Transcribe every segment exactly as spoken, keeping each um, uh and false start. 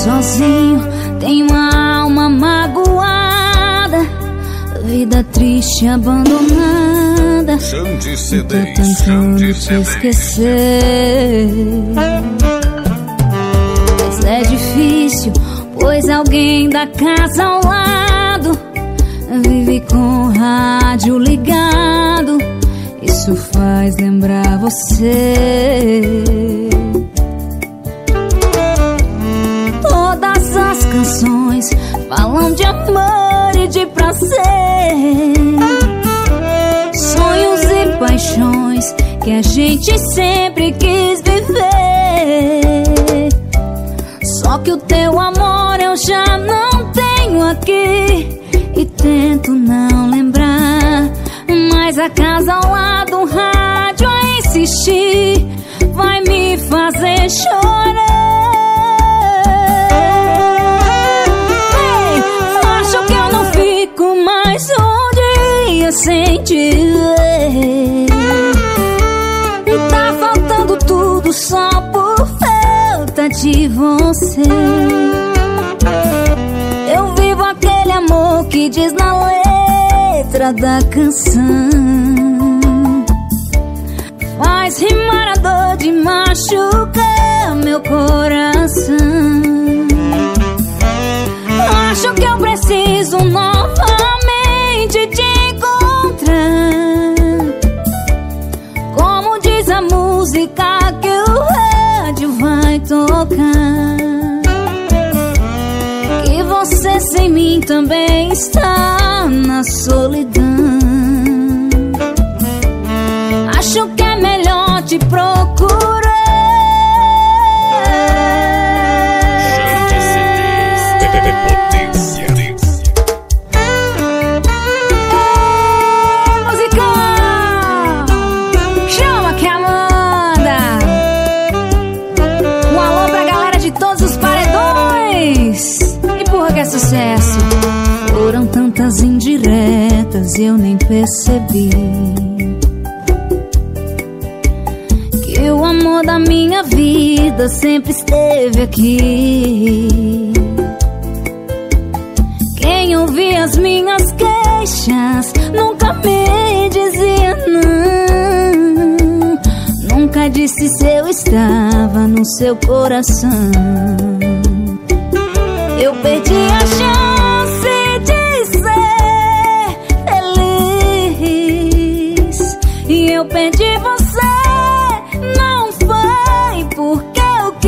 sozinho, tenho a alma magoada, vida triste, abandonada. Xande C Tô Ds, tentando Xande te C Ds. esquecer, mas é difícil, pois alguém da casa ao lado vive com o rádio ligado. Isso faz lembrar você. Todas as canções falam de amor e de prazer, sonhos e paixões que a gente sempre quis viver. Só que o teu amor eu já não tenho aqui e tento não lembrar, mas a casa ao lado, um rádio a insistir, vai me fazer chorar. Ei, acho que eu não fico mais um dia sem te ver. Tá faltando tudo só por falta de você. Eu vivo aquele amor que diz na letra da canção, faz rimar a dor de machucar meu coração. Acho que eu preciso novamente te encontrar, como diz a música que o rádio vai tocar. Que você sem mim também está na solidão. Acho que é melhor te procurar. Xande C Ds, potência. Ei, musical, chama que Amanda. Um alô pra galera de todos os paredões. Empurra que é sucesso. Foram tantas indiretas e eu nem percebi que o amor da minha vida sempre esteve aqui. Quem ouvia as minhas queixas nunca me dizia não, nunca disse se eu estava no seu coração. Eu perdi a chance de ser feliz e eu perdi você. Não foi porque eu quis,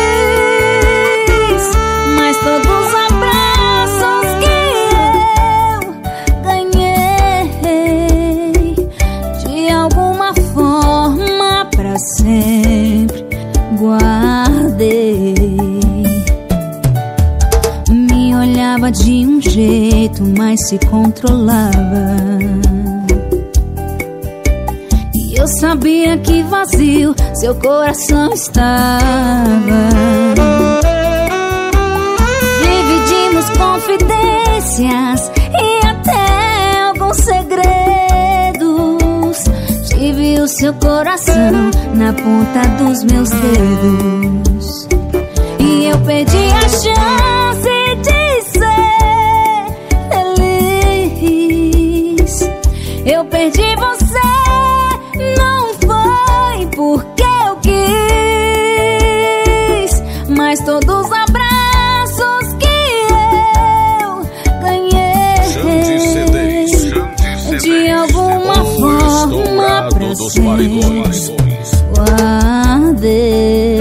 mas todos os abraços que eu ganhei, de alguma forma pra sempre guardei. Me olhava de um jeito, mas se controlava. E eu sabia que vazio seu coração estava. Dividimos confidências e até alguns segredos. Tive o seu coração na ponta dos meus dedos e eu perdi a chance de ser feliz. Eu perdi você, não foi porque eu quis, mas todos os abraços que eu ganhei, Xande C Ds, Xande C Ds, de alguma forma pra dos sempre paredões. guardei.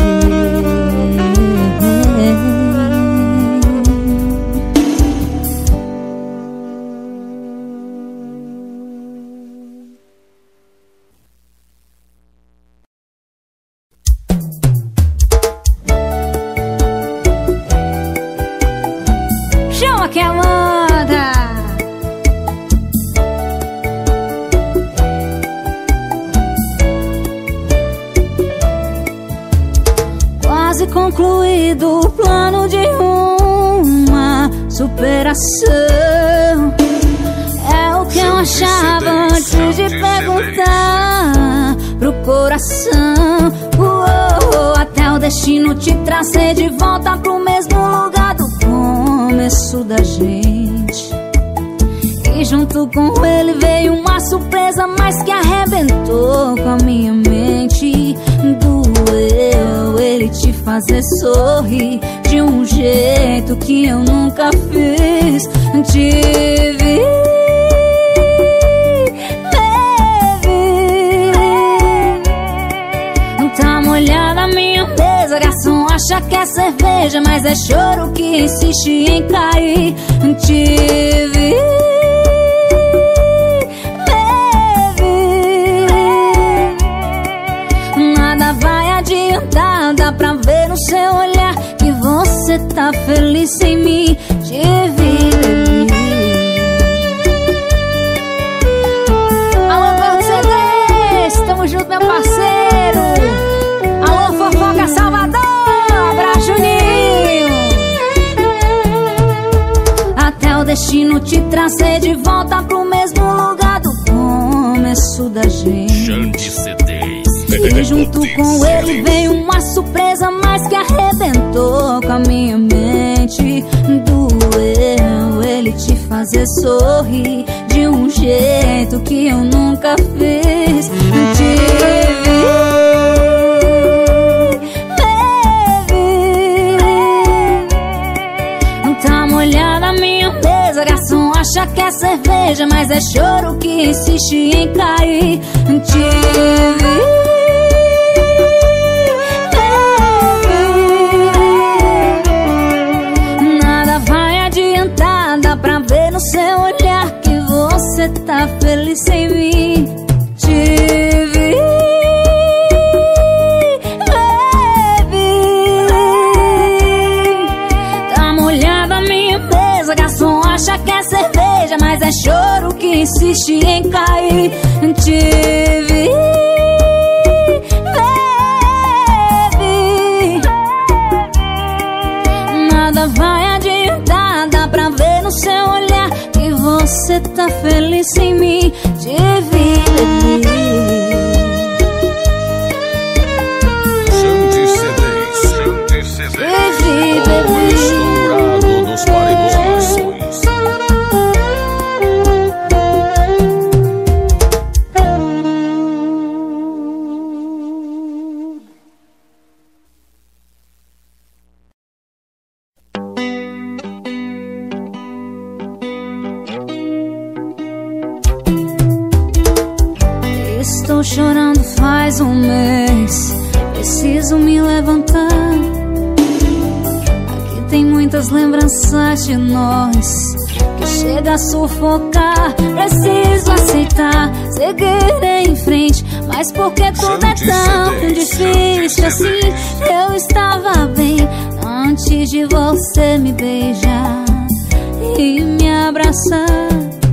Chama que Amanda. Quase concluído o plano de uma superação. É o que eu achava antes de perguntar pro coração. Uou, até o destino te trazer de volta pro mesmo lugar do começo da gente. E junto com ele veio uma surpresa, mas que arrebentou com a minha mente. Doeu ele te fazer sorrir de um jeito que eu nunca fiz. Te vi, baby. Tá molhada minha mesa, garçom acha que é cerveja, mas é choro que insiste em cair. Te vi, dá pra ver no seu olhar que você tá feliz sem mim. Te vi, baby. Alô, Porto C Ds, tamo junto, meu parceiro. Alô, Fofoca Salvador, abraço, Juninho. Até o destino te trazer de volta pro mesmo lugar do começo da gente. Xande C Ds. E junto com ele veio uma surpresa, mas que arrebentou com a minha mente. Doeu ele te fazer sorrir de um jeito que eu nunca fiz. Te vi, baby. Tá molhada minha mesa, garçom acha que é cerveja, mas é choro que insiste em cair. Te vi, dá pra ver no seu olhar que você tá feliz sem mim. Te vi, baby. Tá molhada minha mesa, garçom acha que é cerveja, mas é choro que insiste em cair. Te vi, baby. Nada vai adiantar, dá pra ver no seu olhar que você tá feliz sem mim. Te vi, baby. Xande C Ds. Xande C Ds. Te vi, baby. Estourado nos paredões. Estou chorando faz um mês, preciso me levantar. Aqui tem muitas lembranças de nós que chega a sufocar. Preciso aceitar, seguir em frente, mas porque tudo é tão difícil assim. Eu estava bem antes de você me beijar e me abraçar.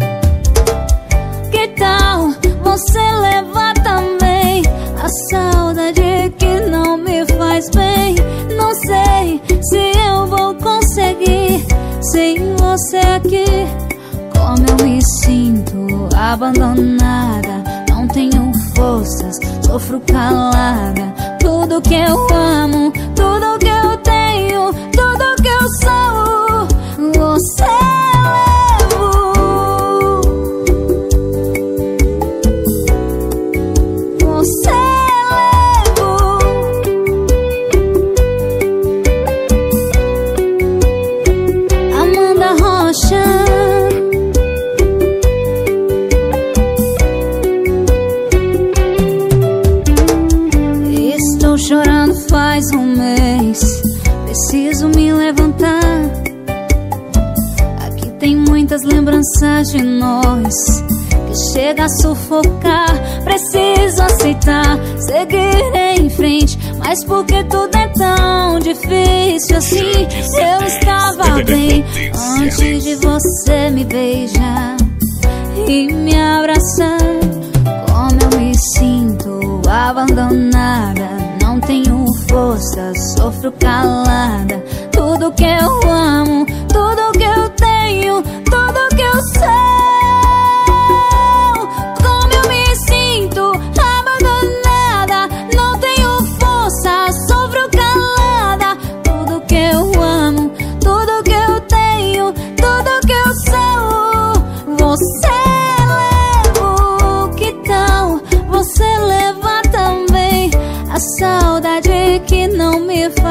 Que tal você levar também a saudade que não me faz bem? Não sei se eu vou conseguir sem você aqui. Como eu me sinto abandonada, não tenho forças, sofro calada. Tudo que eu amo, tudo que eu tenho, tudo que eu sou, você faz um mês, preciso me levantar. Aqui tem muitas lembranças de nós que chega a sufocar. Preciso aceitar, seguir em frente, mas porque tudo é tão difícil assim. Eu estava bem antes de você me beijar e me abraçar. Como eu me sinto abandonada, não tenho força, sofro calada. Tudo que eu amo, tudo que eu tenho, tudo que eu sou. Como eu me sinto abandonada, não tenho força, sofro calada.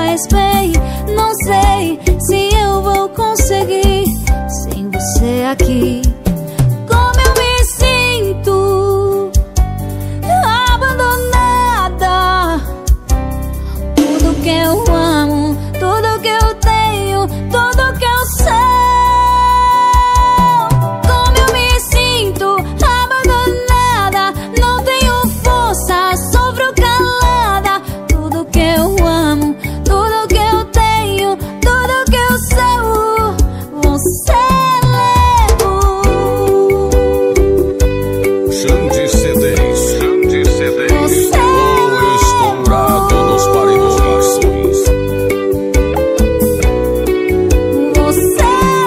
faz bem. Não sei se eu vou conseguir sem você aqui. Como eu me sinto abandonada. Tudo que eu amo, tudo que eu tenho, tudo que eu sou. Como eu me sinto abandonada. Não tenho força, sofro calada. Tudo que eu amo, tudo que eu tenho, tudo que eu sou, você levou. Xande C Ds, Xande C Ds, o estourado nos paredões. Você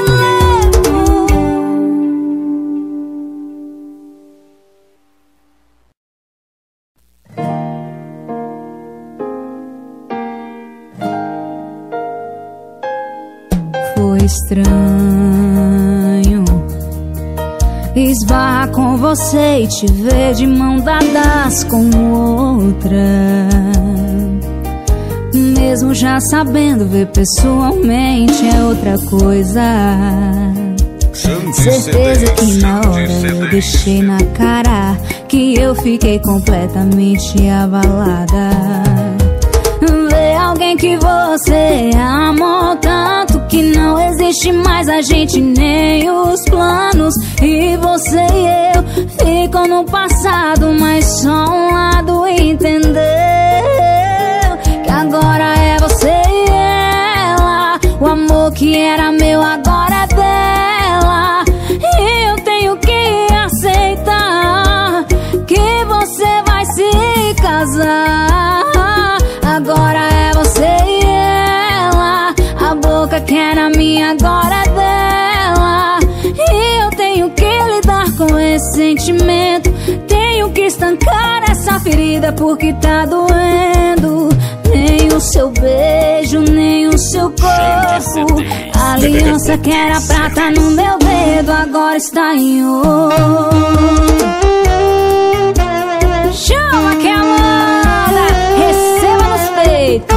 levou. Foi estranho esbarrar com você e te ver de mão dadas com outra. Mesmo já sabendo, ver pessoalmente é outra coisa. Certeza que na hora eu deixei na cara que eu fiquei completamente abalada. Ver alguém que você amou tanto que não existe mais a gente nem os planos. E você e eu ficam no passado, mas só um lado entendeu que agora é você e ela. O amor que era meu agora é dela. E eu tenho que aceitar que você vai se casar. Agora é você e ela. A boca que era minha agora é dela. E eu tenho que lidar com esse sentimento. Tenho que estancar essa ferida porque tá doendo. Nem o seu beijo, nem o seu corpo. A aliança que era prata no meu dedo agora está em outro. Chama que a manda, receba nos peitos.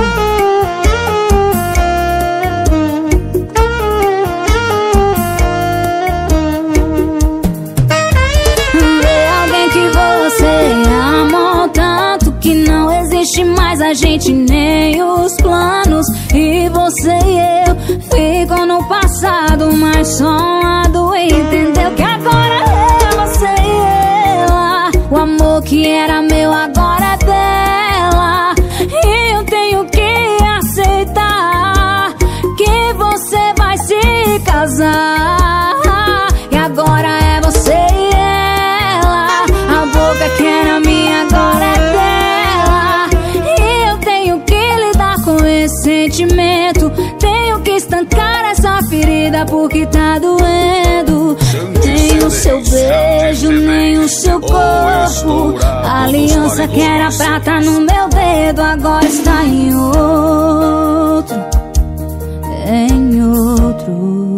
Ver alguém que você amou tanto que não existe mais a gente nem os planos. E você e eu ficam no passado, mas só um lado entendeu que agora é você e ela. O amor que era meu agora é dela. E eu tenho que aceitar que você vai se casar. E agora é você e ela. A boca que era minha agora é dela. E eu tenho que lidar com esse sentimento. Tenho que estancar essa ferida porque tá doendo. Nem o seu beijo, nem o seu corpo. A aliança que era prata no meu dedo agora está em outro. Em outro.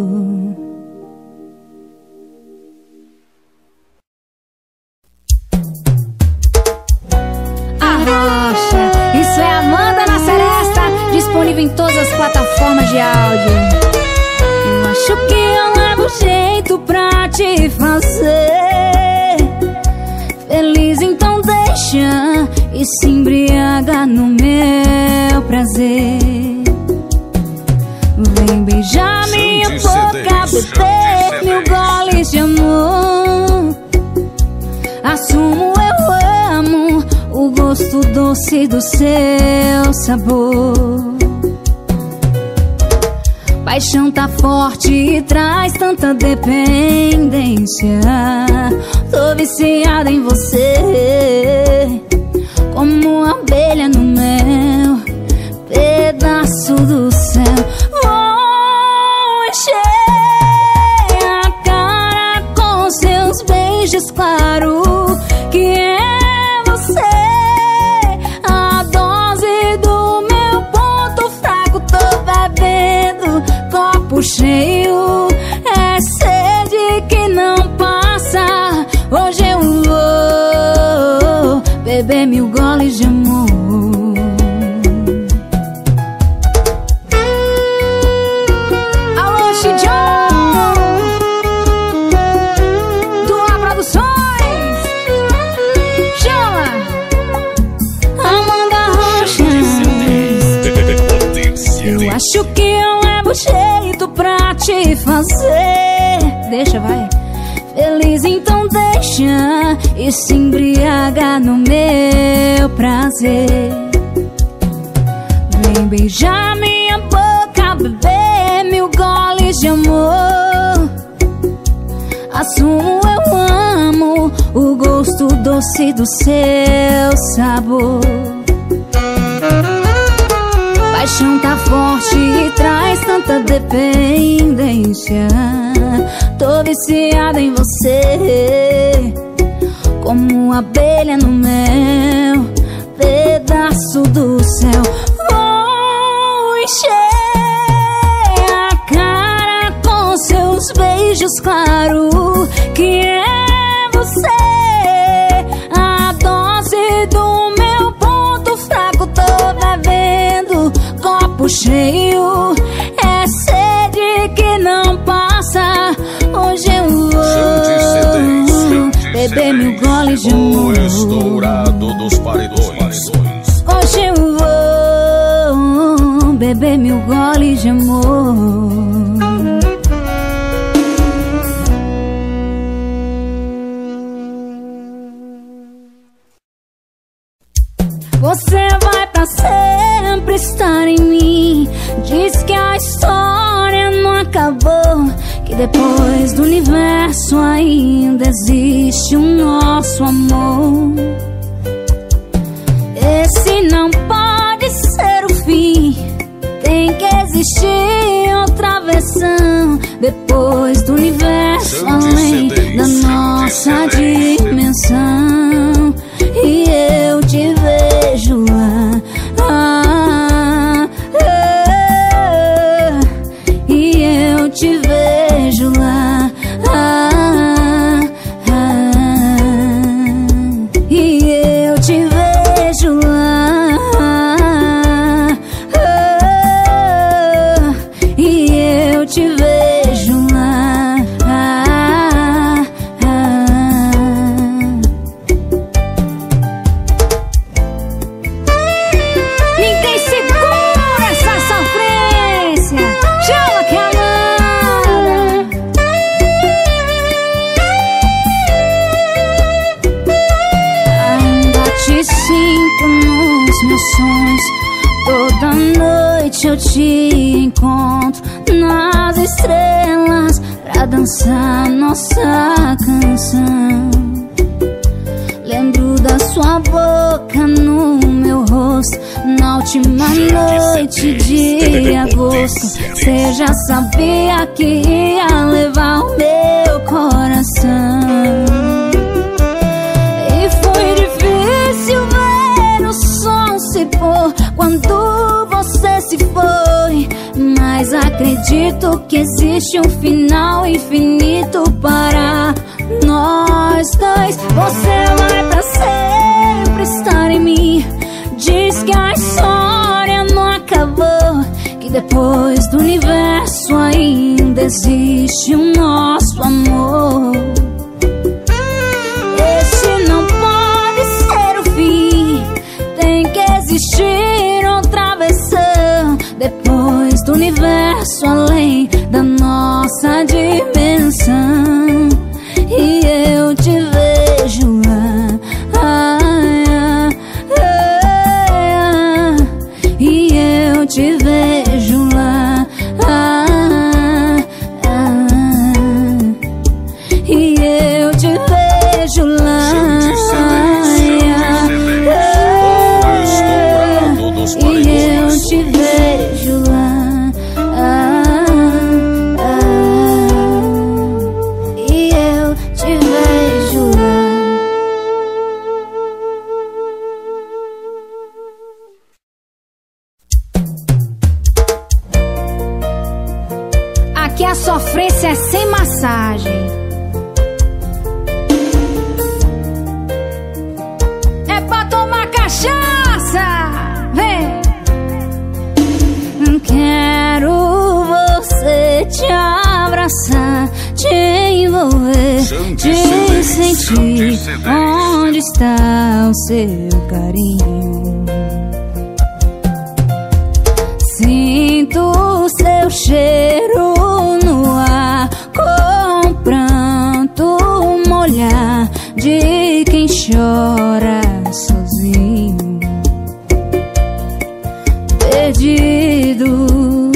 Arrocha, isso é Amanda na Seresta, disponível em todas as plataformas de áudio. Eu acho que eu levo jeito pra te fazer feliz, então deixa e se embriaga no meu prazer. Vem beijar minha boca, beber mil goles de amor. Assumo, eu amo o gosto doce do seu sabor. Paixão tá forte e traz tanta dependência. Tô viciada em você, como uma abelha no mel, pedaço do céu. Vou encher a cara com seus beijos, claro que é você a dose do meu ponto fraco. Tô bebendo copo cheio, é sede que não passa. Hoje eu vou beber mil goles de amor. Vixe, John Dual Produções. Chama Amanda Rocha. Eu acho que eu levo jeito pra te fazer. Deixa, vai. Feliz, então deixa e se embriaga no meu prazer. Vem beijar minha boca, beber mil goles de amor. Assumo, eu amo o gosto doce do seu sabor. Paixão tá forte e traz tanta dependência. Tô viciada em você, como abelha no mel, pedaço do céu. Vou encher a cara com seus beijos, claro que é você a dose do meu ponto fraco. Tô bebendo copo cheio, é sede que não passa. Hoje eu vou beber mil goles de amor. O estourado dos paredões. Hoje eu vou beber mil goles de amor. Você vai pra sempre estar em mim. Diz que a história não acabou, que depois do universo ainda existe o nosso amor. Esse não pode ser o fim, tem que existir outra versão. Depois do universo além da nossa dimensão. E eu te vejo lá, ah, ah, e eu te vejo lá, ah, ah, e eu te vejo lá, ah, ah, e eu te vejo lá, ah, ah. Ninguém segura essa sofrência. Chama que amada. Ainda te sinto nos meus sonhos. Toda noite eu te encontro nas estrelas pra dançar nossa canção. Lembro da sua boca no meu rosto na última noite de agosto. Cê já sabia que ia levar o meu coração. E foi difícil ver o sol se pôr quando você se foi. Mas acredito que existe um final infinito para nós dois. Você vai pra sempre estar em mim. Diz que a história não acabou, que depois do universo ainda existe o nosso amor. Esse não pode ser o fim, tem que existir outra versão. Depois do universo além da nossa dimensão. E eu te vejo lá, ah, ah, ah, e eu te vejo lá, ah, ah, e eu te vejo lá, ah, e eu te vejo lá, ah, ah, e eu te vejo lá. Aqui a sofrência é sem massagem. É pra tomar cachaça. Vem. Quero você te amar. abraçar, te envolver, te sentir. Onde está o seu carinho? Sinto o seu cheiro no ar, com pranto molhar de quem chora sozinho, perdido,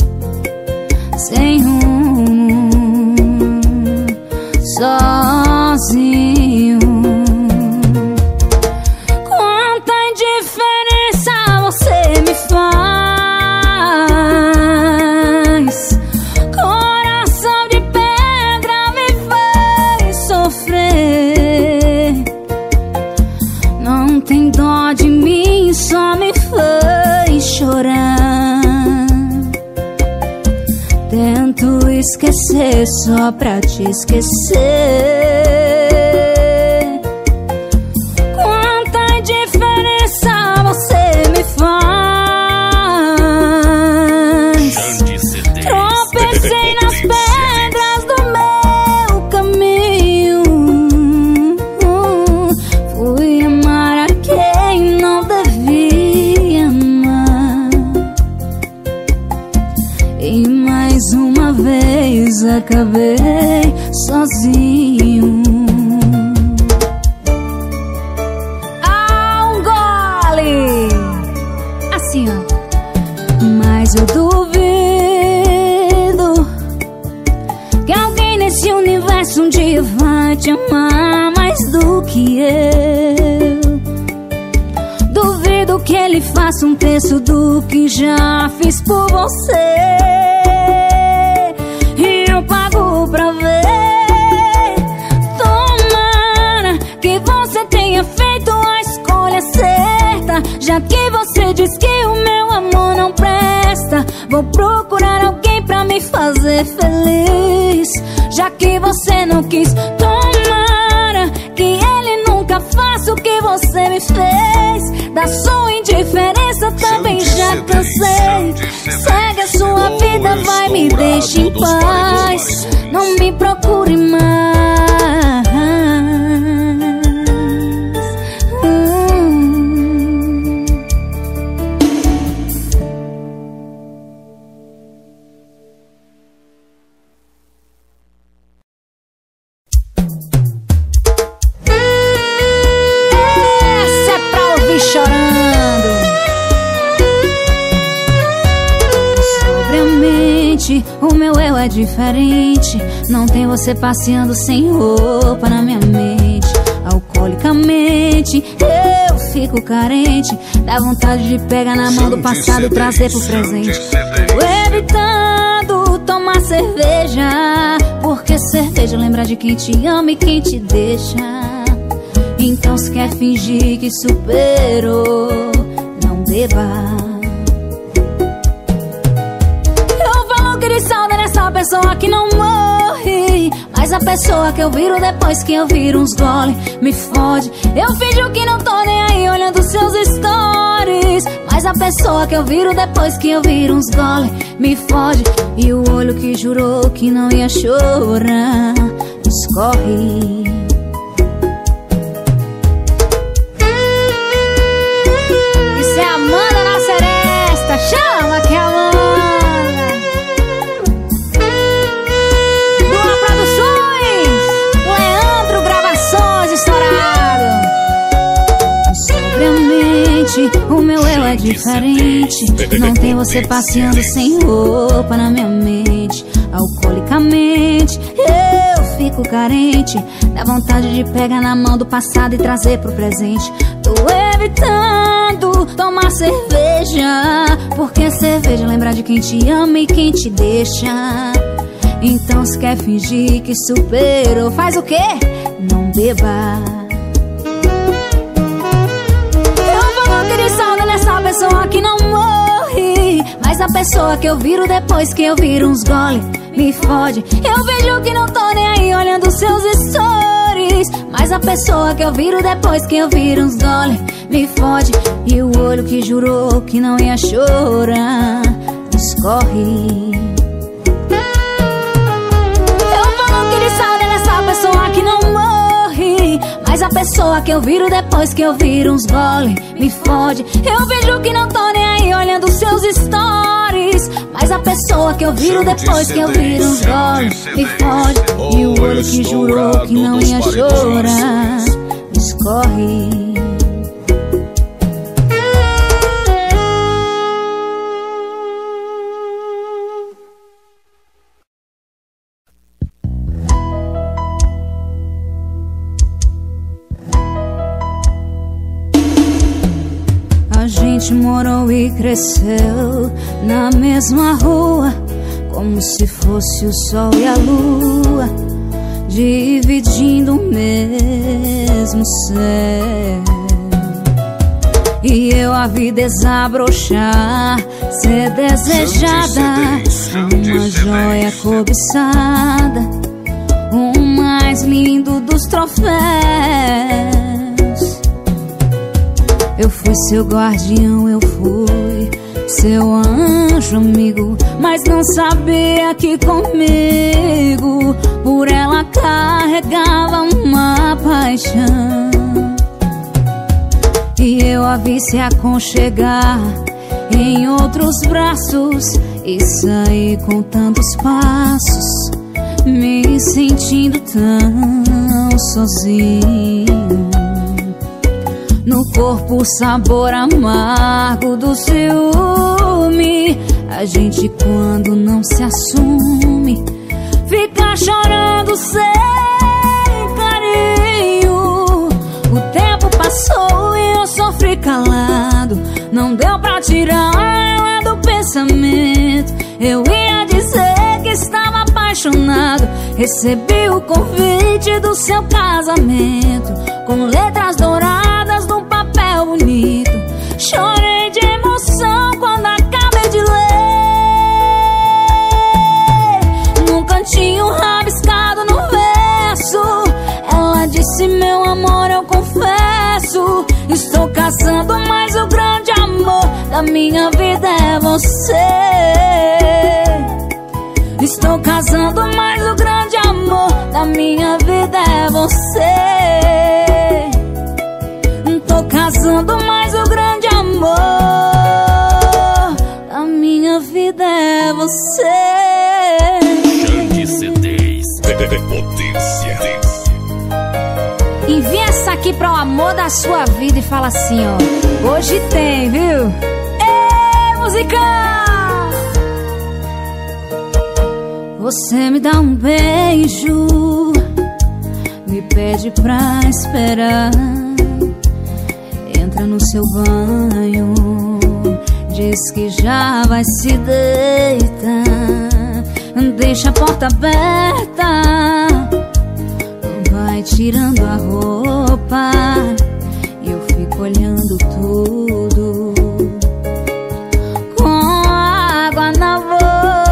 sem rumo, sozinho. Quanta indiferença você me faz, coração de pedra me faz sofrer. Não tem dó de mim, só me faz chorar. Tento esquecer só pra te esquecer. Quanta diferença você me faz. Tropecei nas pedras do meu caminho. Fui amar a quem não devia amar. E mais uma vez acabei sozinho. Ah, um gole! Assim, ó. Mas eu duvido que alguém nesse universo um dia vai te amar mais do que eu. Duvido que ele faça um terço do que já fiz por você. E eu pago pra ver. Tomara que você tenha feito a escolha certa. Já que você diz que o meu amor não presta, vou procurar alguém pra me fazer feliz. Já que você não quis, tomara que ele nunca faça o que você me fez. Da sua indiferença também já cansei. Segue a sua vida, vai, me deixe em paz. Não me procure mais. hum. Essa é pra ouvir chorando. Sobre a mente, o meu eu é diferente. Não tem você passeando sem roupa na minha mente. Alcoolicamente eu fico carente. Dá vontade de pegar na mão do passado e trazer pro presente. Tô evitando tomar cerveja, porque cerveja lembra de quem te ama e quem te deixa. Então se quer fingir que superou, não beba. Eu falo que de saudade dessa pessoa que não morre, mas a pessoa que eu viro depois que eu viro uns gole me fode. Eu finjo que não tô nem aí olhando seus stories, mas a pessoa que eu viro depois que eu viro uns gole me fode. E o olho que jurou que não ia chorar escorre. Isso é Amanda na Seresta, chama que é Amanda. Dua Produções, Leandro Gravações estourado. Sobre a mente, o meu eu é diferente. Não tem você passeando sem roupa na minha mente. Alcoolicamente eu fico carente. Dá vontade de pegar na mão do passado e trazer pro presente. Tô evitando tomar cerveja, porque cerveja lembra de quem te ama e quem te deixa. Então se quer fingir que superou, faz o quê? Não beba. Eu falo que de saudade dessa pessoa que não morre, mas a pessoa que eu viro depois que eu viro uns gole me fode. Eu vejo que não tô nem aí olhando seus stories, mas a pessoa que eu viro depois que eu viro uns gole me fode. E o olho que jurou que não ia chorar escorre. a pessoa que eu viro depois que eu viro uns gole me fode. Eu vejo que não tô nem aí olhando seus stories, mas a pessoa que eu viro depois que eu viro uns gole me fode. E o olho que jurou que não ia chorar escorre. A gente morou e cresceu na mesma rua, como se fosse o sol e a lua, dividindo o mesmo céu. E eu a vi desabrochar, ser desejada, uma joia cobiçada, o mais lindo dos troféus. Eu fui seu guardião, eu fui seu anjo amigo, mas não sabia que comigo por ela carregava uma paixão. E eu a vi se aconchegar em outros braços e sair contando os passos, me sentindo tão sozinho. No corpo o sabor amargo do ciúme. A gente quando não se assume fica chorando sem carinho. O tempo passou e eu sofri calado, não deu pra tirar ela do pensamento. Eu ia dizer que estava apaixonado, recebi o convite do seu casamento, com letras douradas num papel bonito. Chorei de emoção quando acabei de ler. Num cantinho rabiscado no verso, ela disse: meu amor, eu confesso, estou casando, mas o grande amor da minha vida é você. Estou casando, mas o grande amor da minha vida é você. Tô casando, mas o grande amor da minha vida é você. Xande C Ds, potência. Envia essa aqui para o amor da sua vida e fala assim, ó: hoje tem, viu? Ei, música! Você me dá um beijo, me pede pra esperar, entra no seu banho, diz que já vai se deitar, deixa a porta aberta, vai tirando a roupa e eu fico olhando tudo com água na boca.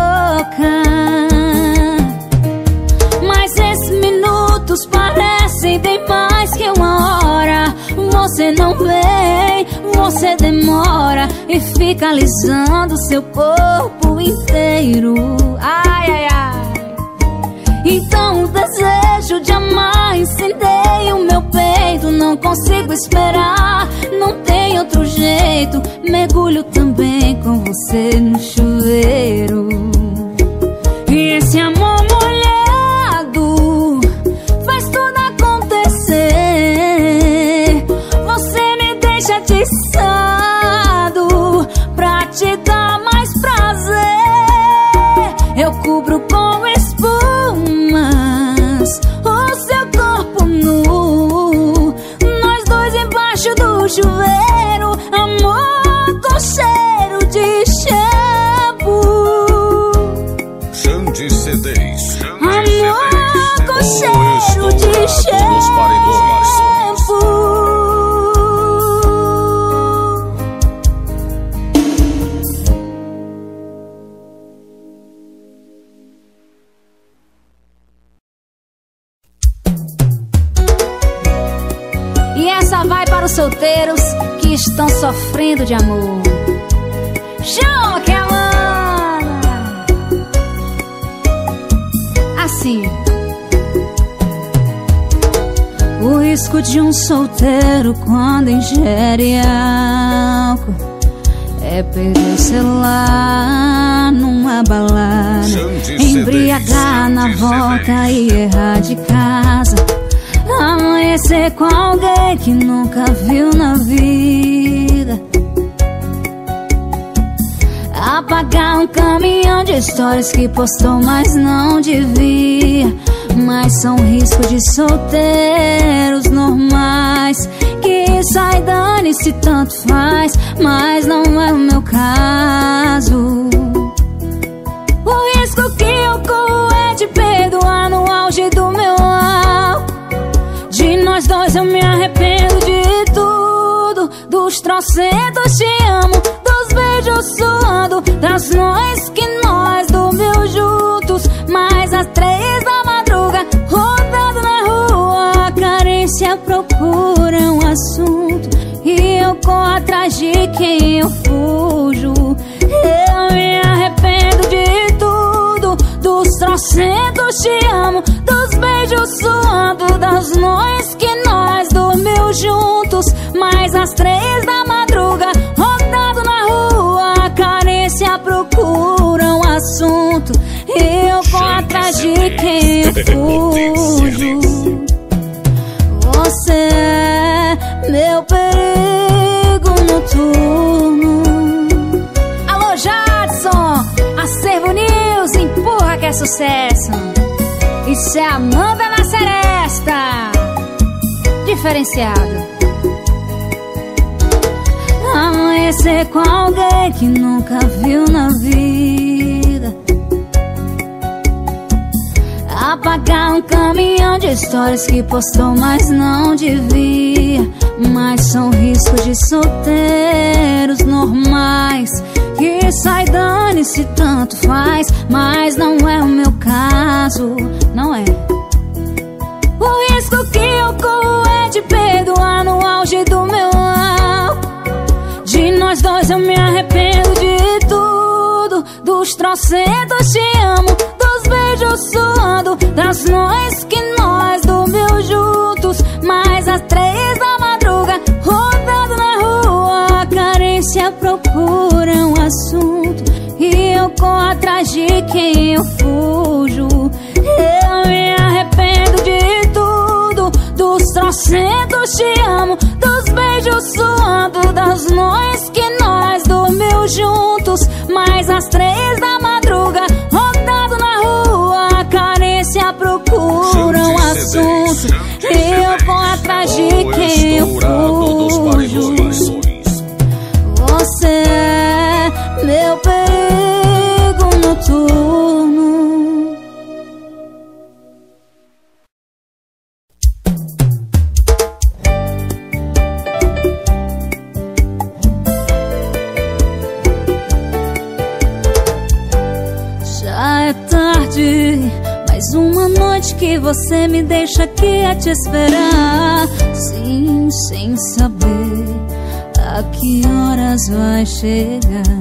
Mas esses minutos parecem bem mais que uma hora. Você não vem, você demora e fica alisando seu corpo inteiro. Ai, ai, ai. Então o desejo de amar incendeia o meu peito. Não consigo esperar, não tem outro jeito. Mergulho também com você no chuveiro. E esse amor molhado faz tudo acontecer. Você me deixa atiçado pra te dar mais prazer. Eu cubro com espumas o seu corpo nu, nós dois embaixo do chuveiro, amor com cheiro de shampoo. Xande C Ds, amor com cheiro de shampoo. E essa vai para os solteiros que estão sofrendo de amor. Chama que ela assim. Por isso risco de um solteiro quando ingere álcool é perder o celular numa balada, embriagar na volta e errar de casa, amanhecer com alguém que nunca viu na vida, apagar um caminhão de histórias que postou mas não devia. Mas são riscos de solteiros normais, que sai dane-se tanto faz, mas não é o meu caso. O risco que eu corro é de perdoar no auge do meu álcool. De nós dois eu me arrependo de tudo, dos trocentos te amo, dos beijos suando, das noites que nós dormimos juntos, mas às três da madruga, rodando na rua, a carência procura um assunto e eu corro atrás de quem eu fujo. Eu me arrependo de tudo, dos trocentos te amo, dos beijos suando, das noites que nós dormimos juntos, mas às três da madruga, rodando na rua, a carência procura um assunto e eu corro atrás de quem eu fujo. Você é meu perigo noturno. Alô Jadson, Acervo News, empurra que é sucesso. Isso é Amanda na Seresta, diferenciado. Amanhecer com alguém que nunca viu na vida, apagar um caminhão de histórias que postou mas não devia. Mas são riscos de solteiros normais, que sai dane-se tanto faz, mas não é o meu caso, não é. O risco que eu corro é de perdoar no auge do meu álcool. De nós dois eu me arrependo de tudo, dos trocentos te amo, dos beijos suando, das noites que nós dormimos juntos, mas às três da madruga, rodando na rua, a carência procura um assunto e eu corro atrás de quem eu fujo. Eu me arrependo de tudo, dos trocentos te amo, dos beijos suando, das noites que nós dormimos juntos, mas às três da madruga, rodado na rua, a carência procura um assunto e eu vou atrás de quem eu fujo. Você é meu perigo noturno. Mais uma noite que você me deixa aqui a te esperar, sim, sem saber a que horas vai chegar.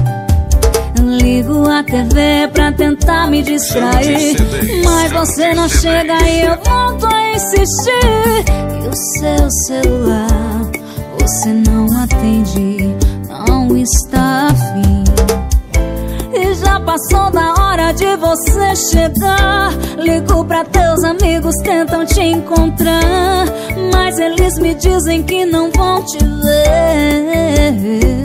Ligo a T V pra tentar me distrair, mas você não chega e eu volto a insistir. E o seu celular você não atende, não está afim. E já passou da hora de você chegar. Ligo pra teus amigos, tentam te encontrar, mas eles me dizem que não vão te ver.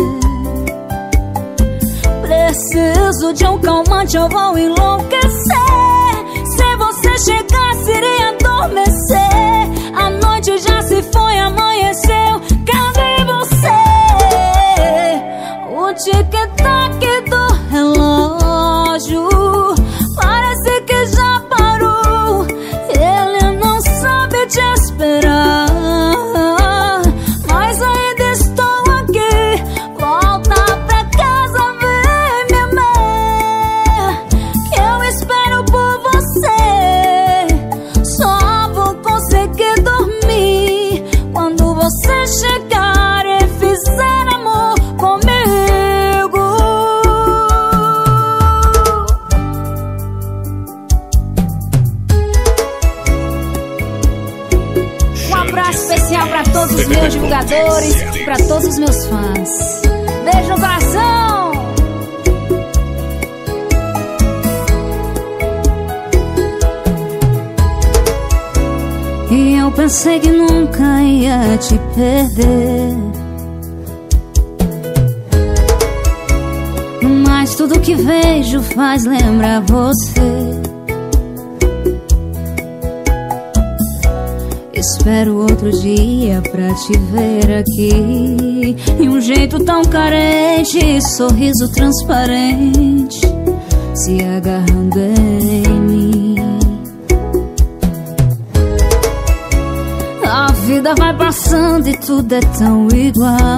Preciso de um calmante, eu vou enlouquecer. Se você chegasse, iria adormecer. A noite já se foi, amanheceu, cadê você? O tic-tac do relógio parece que já parou. Ele não sabe te esperar, mas ainda estou aqui. Volta pra casa, vem me amar, que eu espero por você. navegadores, pra todos os meus fãs. Beijo no coração! E eu pensei que nunca ia te perder, mas tudo que vejo faz lembrar você. Espero outro dia pra te ver aqui, e um jeito tão carente, sorriso transparente, se agarrando em mim. A vida vai passando e tudo é tão igual.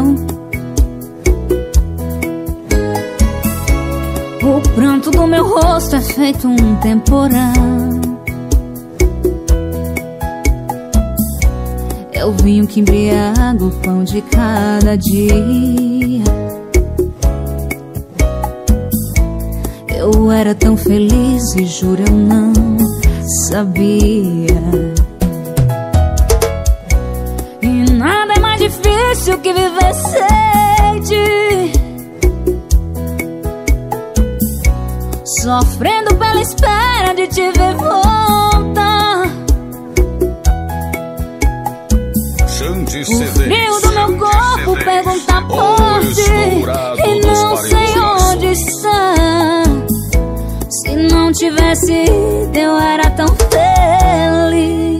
O pranto do meu rosto é feito um temporal. É o vinho que embriaga o pão de cada dia. Eu era tão feliz e juro eu não sabia. E nada é mais difícil que viver sem ti, sofrendo pela espera de te ver voltar. O frio do meu corpo pergunta por ti, e não sei onde está. Se não tivesse ido, eu era tão feliz.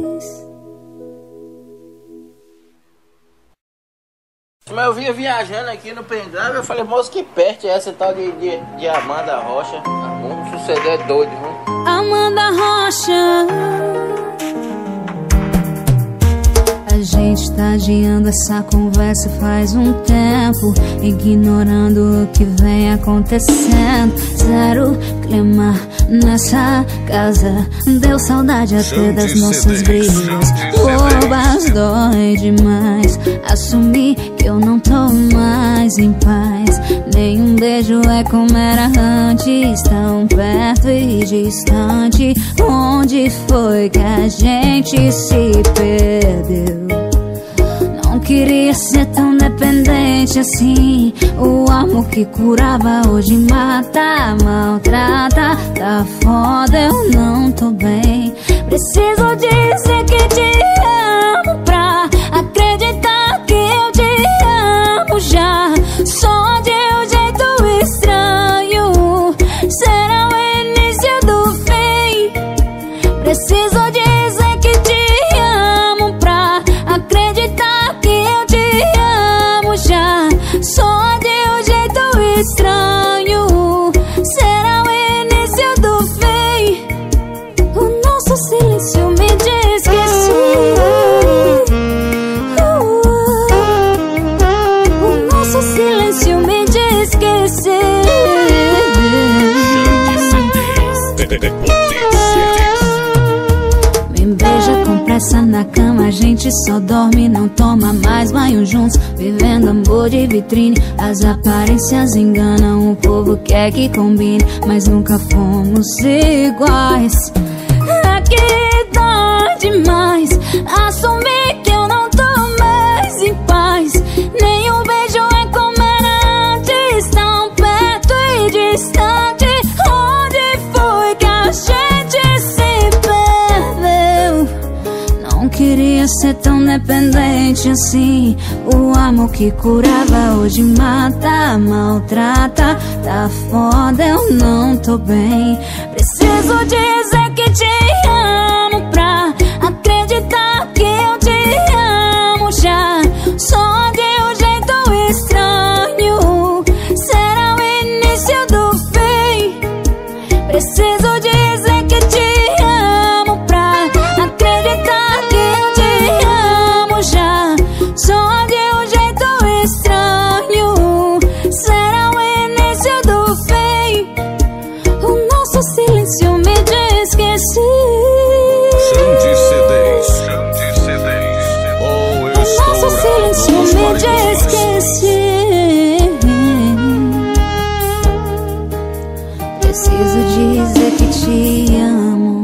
Mas eu vinha viajando aqui no pendrive, eu falei, moço, que perto é essa tal de, de, de Amanda Rocha? O suceder é doido, viu? Amanda Rocha, a gente tá adiando essa conversa faz um tempo, ignorando o que vem acontecendo. Zero clima nessa casa, deu saudade até das nossas brigas bobas, dói demais assumir que eu não tô mais em paz. Nenhum beijo é como era antes, tão perto e distante. Onde foi que a gente se perdeu? Não queria ser tão dependente assim. O amor que curava hoje mata, maltrata. Tá foda, eu não tô bem. Preciso dizer que te amo pra acreditar que eu te amo já. Só de um jeito estranho, será o início do fim. Preciso dizer que te amo pra acreditar que eu te amo já. Só de um jeito estranho, será o início do fim. O nosso silêncio me diz que sim. O nosso silêncio me diz que sim. Me beija com pressa na cama, a gente só dorme, não toma mais banho juntos, vivendo amor de vitrine. As aparências enganam, o povo quer que combine, mas nunca fomos iguais. Aqui dói demais assumir que eu não tô mais em paz. Nenhum beijo é como era antes, tão perto e distante. Onde foi que a gente se perdeu? Não queria ser tão dependente assim. O amor que curava hoje mata, maltrata. Tá foda, eu não tô bem. Preciso dizer que te amo pra acreditar que eu te amo já. Só de um jeito estranho, será o início do fim. Preciso dizer que te amo pra acreditar que eu te amo já. Só de um jeito estranho, será o início do fim. O nosso silêncio me diz que sim. Xande C dez, Xande C dez. Oh, eu O nosso silêncio me diz que sim. Preciso dizer que te amo.